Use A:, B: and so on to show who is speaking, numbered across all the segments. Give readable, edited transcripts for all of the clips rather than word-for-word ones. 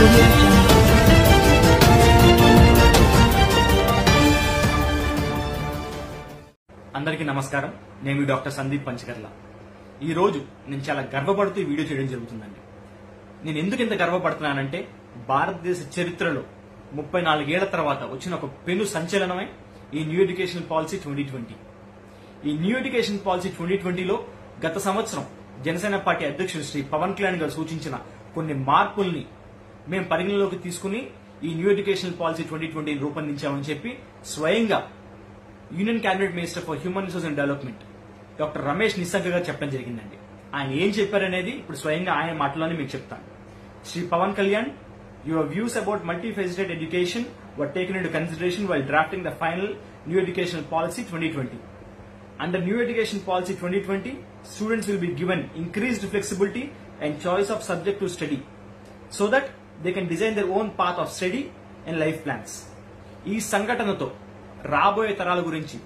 A: Audio Jungle.
B: అందరికీ నమస్కారం. నేను డాక్టర్ సందీప్ పంచకర్ల. ఈ రోజు నేను చాలా గర్వపడుతూ ఈ వీడియో చేయడం జరుగుతుందండి. నేను ఎందుకు ఇంత గర్వపడుతున్నానంటే భారతదేశ చరిత్రలో 34 ఏళ్ల తర్వాత వచ్చిన ఒక పెను సంచలనమే ఈ న్యూ ఎడ్యుకేషన్ పాలసీ 2020. ఈ న్యూ ఎడ్యుకేషన్ పాలసీ 2020లో గత సంవత్సరం జనసేన పార్టీ అధ్యక్షుడు శ్రీ పవన్ కళ్యాణ్ గారు సూచించిన కొన్ని మార్పుల్ని మేము పరిగణలోకి తీసుకుని ఈ న్యూ ఎడ్యుకేషన్ పాలసీ 2020 రూపొందించామని చెప్పి స్వయంగా union cabinet minister for human resource and development doctor Ramesh Nishank garu చెప్పడం జరిగిందండి. ఆయన ఏం చెప్పారనేది ఇప్పుడు స్వయంగా ఆయన మాటలోనే మీకు చెప్తాను. Shri Pawan Kalyan, your views about multifaceted education were taken into consideration while drafting the final New Education Policy 2020. Under New Education Policy 2020, students will be given increased flexibility and choice of subject to study so that they can design their own path of study and life plans. ఈ సంఘటనతో రాబోయే తరాల గురించి,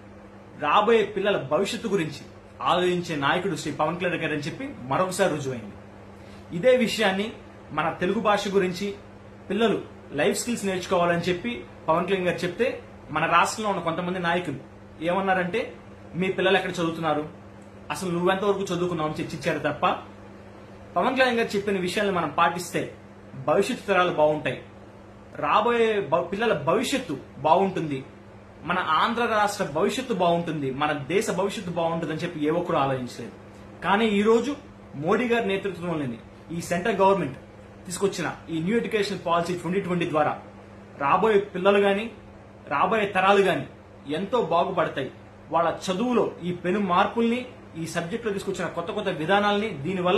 B: రాబోయే పిల్లల భవిష్యత్తు గురించి ఆలోచించే నాయకుడు శ్రీ పవన్ కళ్యాణ్ గారు అని చెప్పి మరొకసారి రుజువైంది. ఇదే విషయాన్ని మన తెలుగు భాష గురించి పిల్లలు లైఫ్ స్కిల్స్ నేర్చుకోవాలని చెప్పి పవన్ కళ్యాణ్ గారు చెప్తే మన రాష్ట్రంలో ఉన్న కొంతమంది నాయకులు ఏమన్నారంటే, మీ పిల్లలు ఎక్కడ చదువుతున్నారు, అసలు నువ్వెంతవరకు చదువుకున్నావు అని చర్చించారు తప్ప పవన్ కళ్యాణ్ గారు చెప్పిన విషయాలను మనం పాటిస్తే భవిష్యత్తు తరాలు బాగుంటాయి, రాబోయే పిల్లల భవిష్యత్తు బాగుంటుంది, మన ఆంధ్ర రాష్ట్ర భవిష్యత్తు బాగుంటుంది, మన దేశ భవిష్యత్తు బాగుంటుంది అని చెప్పి ఏ ఒక్కరు ఆలోచించలేదు. కానీ ఈ రోజు మోడీ గారి నేతృత్వంలోని ఈ సెంట్రల్ గవర్నమెంట్ తీసుకొచ్చిన ఈ న్యూ ఎడ్యుకేషన్ పాలసీ 2020 ద్వారా రాబోయే పిల్లలు గాని, రాబోయే తరాలు గాని ఎంతో బాగుపడతాయి. వాళ్ళ చదువులో ఈ పెను మార్పుల్ని, ఈ సబ్జెక్టులో తీసుకొచ్చిన కొత్త కొత్త విధానాల్ని, దీనివల్ల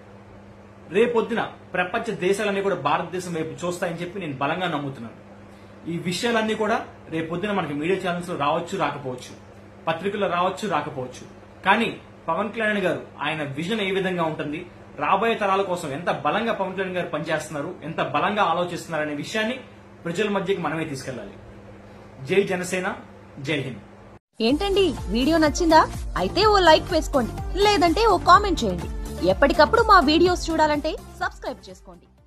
B: రేపొద్దున ప్రపంచ దేశాలన్నీ కూడా భారతదేశం వైపు చూస్తాయని చెప్పి నేను బలంగా నమ్ముతున్నాను. ఈ విషయాలన్నీ కూడా రేపొద్దున మనకి మీడియా ఛానల్స్ లో రావచ్చు, రాకపోవచ్చు, పత్రికల్లో రావచ్చు, రాకపోవచ్చు. కానీ పవన్ కళ్యాణ్ గారు ఆయన విజన్ ఏ విధంగా ఉంటుంది, రాబోయే తరాల కోసం ఎంత బలంగా పవన్ కళ్యాణ్ గారు పనిచేస్తున్నారు, ఎంత బలంగా ఆలోచిస్తున్నారు అనే విషయాన్ని ప్రజల మధ్యకి మనమే తీసుకెళ్లాలి. జై జనసేన, జై హింద్.
C: ఏంటండి, వీడియో నచ్చిందా? అయితే ఓ లైక్ వేసుకోండి, లేదంటే ఓ కామెంట్ చేయండి. ఎప్పటికప్పుడు మా వీడియోస్ చూడాలంటే సబ్స్క్రైబ్ చేసుకోండి.